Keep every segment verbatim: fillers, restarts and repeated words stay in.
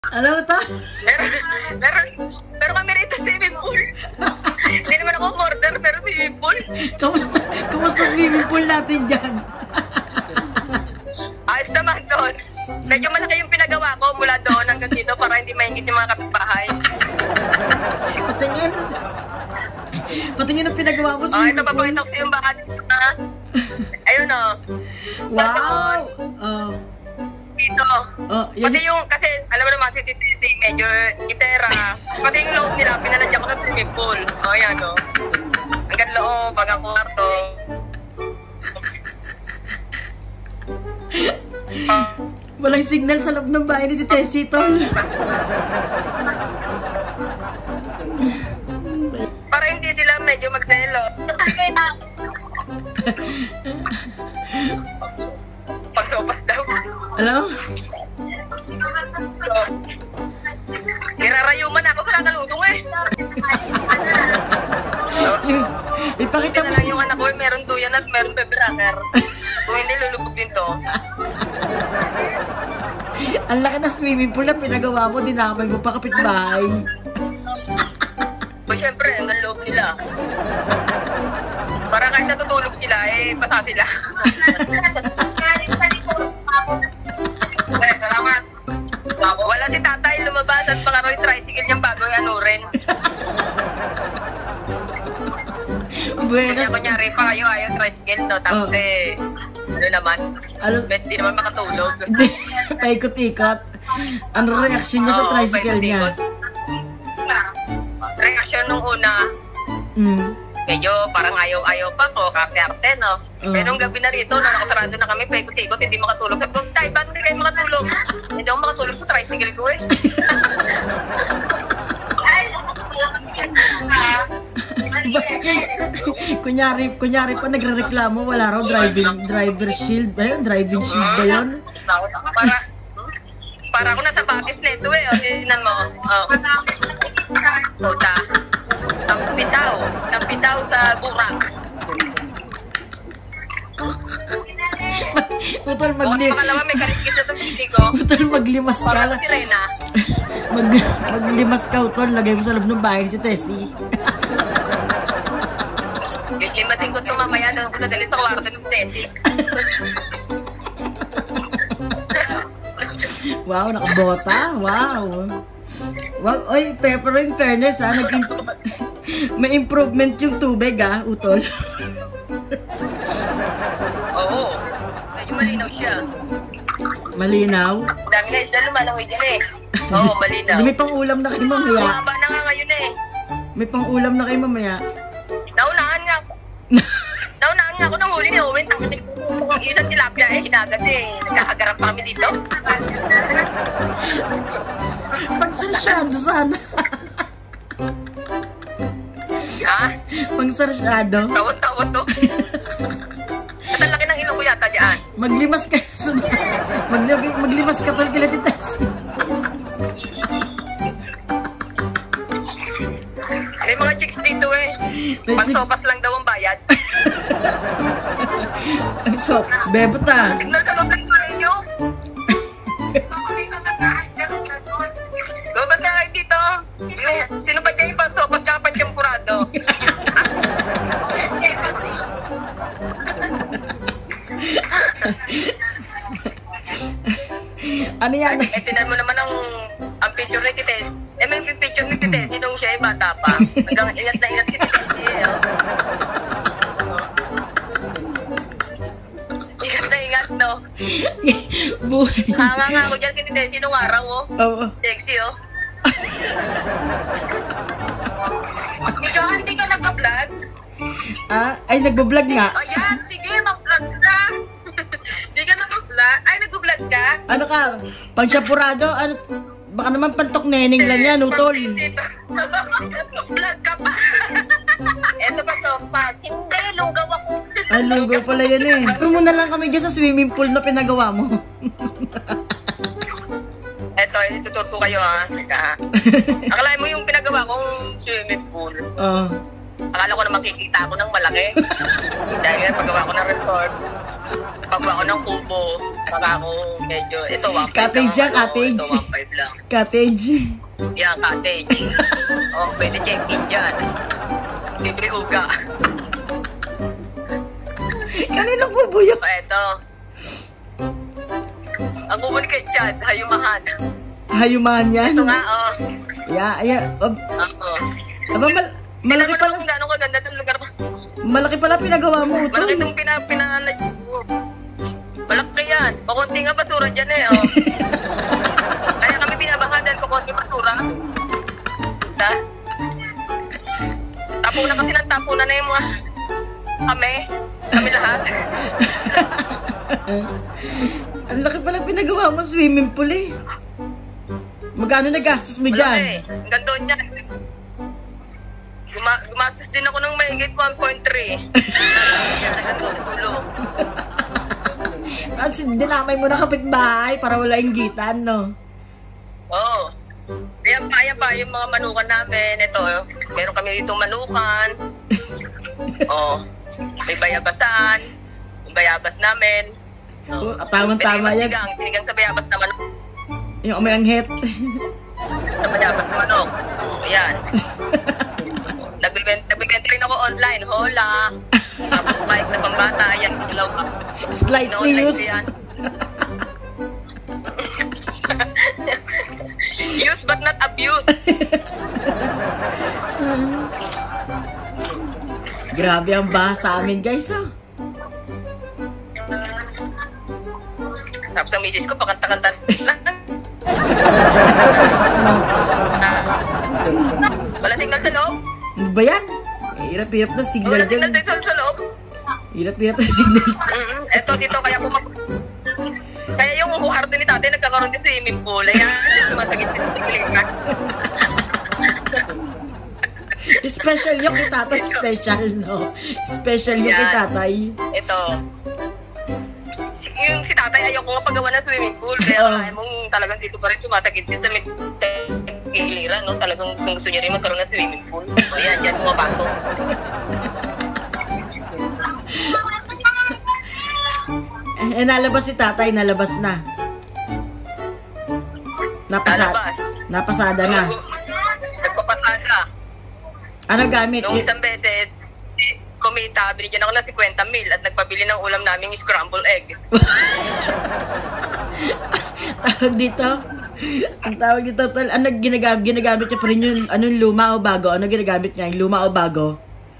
Alam mo to? Pero, pero, pero kami rito swimming pool. Hindi naman ako order, pero swimming pool. Kamusta, kamusta swimming pool natin dyan? Ayos naman doon. Medyo malaki yung pinagawa ko mula doon hanggang dito para hindi maingit yung mga kapitbahay. Patingin. Patingin ang pinagawa mo Oh, swimming ito pool. papakita ko sa yung bakat. Ah. Ayun o. Oh. Wow! Oh. Dito. Oh, yan. Pati yung, kasi alam mo naman si Titi si medyo itera. Pati yung loob nila, pinaladya ko sa swimming pool. O, oh, yan o. Oh. Hanggang loob, hanggang kwarto. Uh, Walang signal sa loob ng bahay ni Titesi, tol. para hindi sila medyo magselo. Pagsopas daw. Hello? So, nirarayuman ako sa nakalusong eh. So, Ipakita na mo. lang yung anak ko, meron duyan at meron peberaker. Kung hindi, lulubog din to. Ang laki na swimming pool na pinagawa mo, dinamay mo pa kapitbahay. O syempre, hanggang loob nila. Para kahit natutulog sila, eh, basa sila. Eh, salamat. Wala si tatay lumabas at pangaro yung tricycle niyang bago yung ano rin. Buenas. Kanya kunyari pa kayo ayaw tricycle, no? Tapos Oh. eh, ano naman, Ano? hindi naman makatulog. Hindi, paikot-ikot. Ano reaction niya sa Oo, tricycle niya? paikot-ikot. Reaction nung una, Mm. medyo parang ayaw-ayaw pa ko, karte-arte, no? Oo. Pero nung gabi na rito, nung nakasarado na kami, paikot-ikot, hindi makatulog. Sabi ko, tay, ba't hindi kayo makatulog? Hindi ako makatulog sa tricycle ko eh. kunyari, kunyari pa nagrereklamo, wala raw driving, driver shield ba yun? Driving shield ba yun? Para, para ako nasa batis na ito eh. O, tingnan mo. Oh. Soda. Tampisaw. Tampisaw sa burak. Utol, O, magli pangalawa, may kariskis na ito ko. utol, maglimas ka Para lang. si Rena. Mag, maglimas ka, utol, lagay mo sa loob ng bahay ni Tessie. Yung limasin ko ito mamaya, doon ko nadali sa kwarto ng Teddy. Wow, nakabota. Wow. Wow, oy, pero in fairness ha, nag may improvement yung tubig ha, utol. Oo. Medyo malinaw siya. Malinaw. Dami na isla lumalangoy dyan eh. Oo, malinaw. May pang ulam na kayo mamaya. Bumaba na nga ngayon eh. May pang ulam na kayo mamaya. Naunahan nga ako. Naunahan nga ako nung huli ni Owen. Yung isang tilapia eh, hinagat eh. Nagkakagarap pa kami dito. Pangsarsyado sana. Ha? Pangsarsyado. Tawad-tawad to. At ang laki ng ilong ko yata dyan. Maglimas ka. Mag, maglimas ka tol kila Titas. May mga chicks dito eh. May Pagsopas lang daw ang bayad. So, bebot ah. Tignan sa loob ng bahay nyo. Lumabas ka kayo dito. Yung, sino ba dyan yung pagsopas tsaka panchampurado? Ano yan? Eh, tinan mo naman ang, ang picture ni Tite. Eh, may picture ni Tite. Sinong siya eh, bata pa. Hanggang ingat na ingat si Tite. Eh, oh. Ingat na ingat, no? Buhay. Hanga nga ako dyan kay Tite. Sinong araw, oh? Oo. Sexy, oh. Ikaw, hindi ka nagpa-vlog? Ah, ay nagbo-vlog nga. Ayan, sige, mag-vlog ka. Hindi ka nag-vlog. Ay, nag-vlog ka? Ano ka? Pangsyapurado? Ano? Baka naman pantok neneng lang yan, utol. Nag-vlog ka pa. Eto ba, sopas? Hindi, lugaw ako. Ay, lugaw pala yan eh. Pero muna lang kami dyan sa swimming pool na pinagawa mo. Eto, ituturo ko kayo ha. Teka ha. Akalain mo yung pinagawa kong swimming pool. Oo. Akala ko na makikita ako ng malaki. Dahil nga paggawa ko ng resort. Pagba ako ng kubo, saka ako medyo, ito, one five Cottage lang. siya, cottage. Ito, one five lang. Cottage. Yan, cottage. Oh, pwede check-in dyan. Libre uga. Kaninong kubo yun? O, eto. Ang kubo ni kay Chad, hayumahan. Hayumahan yan. Ito nga, oh. Yeah, yeah. Ob, Oo. aba, mal malaki Tingnan mo pala. naman kung gano'ng kaganda itong lugar mo. Malaki pala pinagawa mo, Utol. Malaki itong pina, pinananay mo. Malaki yan. Pakunti nga basura dyan eh, oh. Kaya kami binabahadan ko konti basura. Ha? Tapunan kasi ng tapunan na yung mga kami. Kami lahat. Ang laki pala pinagawa mo, swimming pool eh. Magkano na gastos mo Malaki. dyan? Ang ganda niyan. Guma gumastos din ako ng mahigit one point three. Yan, naganda sa tulo. At dinamay mo na kapitbahay para wala inggitan, no? Oo. Ayan pa, ayan pa, yung mga manukan namin. Ito, meron kami dito manukan. Oo. May bayabasan. Yung bayabas namin. Oh, tamang-tama yan. Sinigang, sinigang sa bayabas na manok. Yung umay anghet. Sa bayabas na manok. Ayan. Nagbibenta nagbibenta rin ako online. Hola. Tapos bike na pambata. Ayan, dalawa. Slightly In-online ko used. yan. Use but not abuse. Grabe ang baha sa amin, guys, ha? Tapos ang misis ko, pakanta-kanta. Sa basis mo. Wala signal sa loob. Ano ba yan? Hirap-hirap na signal Wala signal dyan. din sa, sa loob. Hirap-hirap na signal. Mm-hmm. Eto, dito, kaya pumag... Kaya yung kuharto ni tatay nagkakaroon din swimming pool. Ayan, sumasagit si Stiglika. Special yung kay tatay. Special, no? Special yung kay Yan. tatay. Ito. Si, yung si tatay ayaw ko nga paggawa ng swimming pool. Kaya Oh. ayaw mong talagang dito pa rin sumasagit siya sa may giliran, no? Talagang gusto niya rin magkaroon ng swimming pool. O yan, yan pumapasok. Eh, nalabas si tatay, nalabas na. Napasada. Lalabas. Napasada na. Nagpapasada. Ano gamit? Noong isang beses, eh, kumita, binigyan ako ng fifty mil at nagpabili ng ulam naming scrambled egg. Tawag dito. Ang tawag dito, tol. Ano ginagamit, ginagamit niya pa rin yung anong luma o bago? Ano ginagamit niya? Yung luma o bago?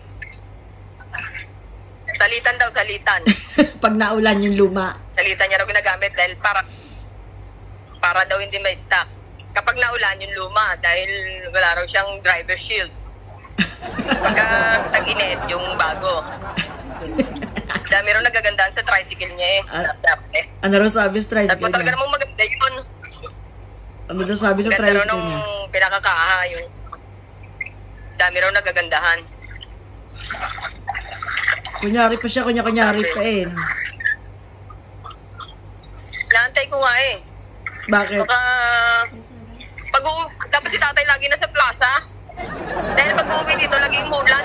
Salitan daw, salitan. Pag naulan yung luma. Salitan niya raw ginagamit dahil para para daw hindi may stock. Kapag naulan yung luma dahil wala raw siyang driver shield. Pagka tag-init yung bago. Dami raw nagagandaan sa tricycle niya eh. Ah, Nap-nap eh. Ano raw sabi sa Sabi tricycle ko talaga niya? namang maganda yun. Ano daw sabi sa Ganda raw tricycle nung niya? pinakakaha yung dami raw nagagandahan. Kunyari pa siya, kunya-kunyari pa eh. Naantay ko nga eh. Bakit? Baka pag u- dapat si tatay lagi nasa plaza. Dahil pag uuwi dito lagi umulan.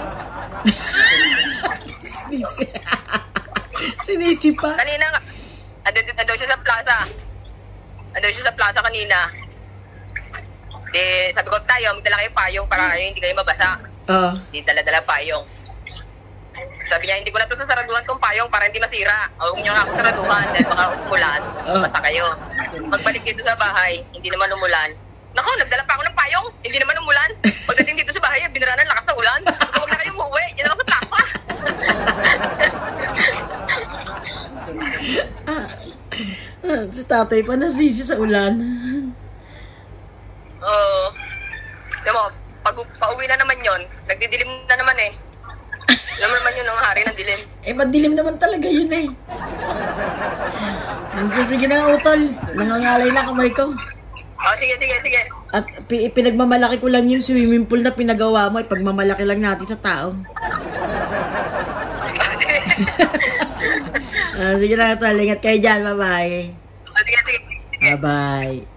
Sinisi. Sinisi pa. Kanina nga, ando, ando siya sa plaza. Ando siya sa plaza kanina. De, sabi ko, tayo, magdala kayo payong para kayo hindi kayo mabasa. Oo. Hindi dala-dala payong. Sabi niya, hindi ko na to sasaraduhan tong payong para hindi masira. Huwag niyo nga ako saraduhan dahil baka umulan. Oh. Basta kayo. Pagbalik dito sa bahay, hindi naman umulan. Naku, nagdala pa ako ng payong. Hindi naman umulan. Pagdating dito sa bahay, binira ng lakas sa ulan. Huwag na kayo umuwi. Yan ako sa plaza. Ah, si tatay pa nasisi sa ulan. Oo. Diba mo, pag pauwi na naman yon, nagdidilim na naman eh. Alam mo naman yun, ang hari ng dilim. Eh, madilim naman talaga yun eh. Sige, sige na, Utol. Nangangalay na kamay ko. Oh, sige, sige, sige. At pi- pinagmamalaki ko lang yung swimming pool na pinagawa mo. Ipagmamalaki lang natin sa tao. Ah, sige na, Utol. Ingat kayo dyan. Bye-bye. Oh, sige, sige. Bye-bye.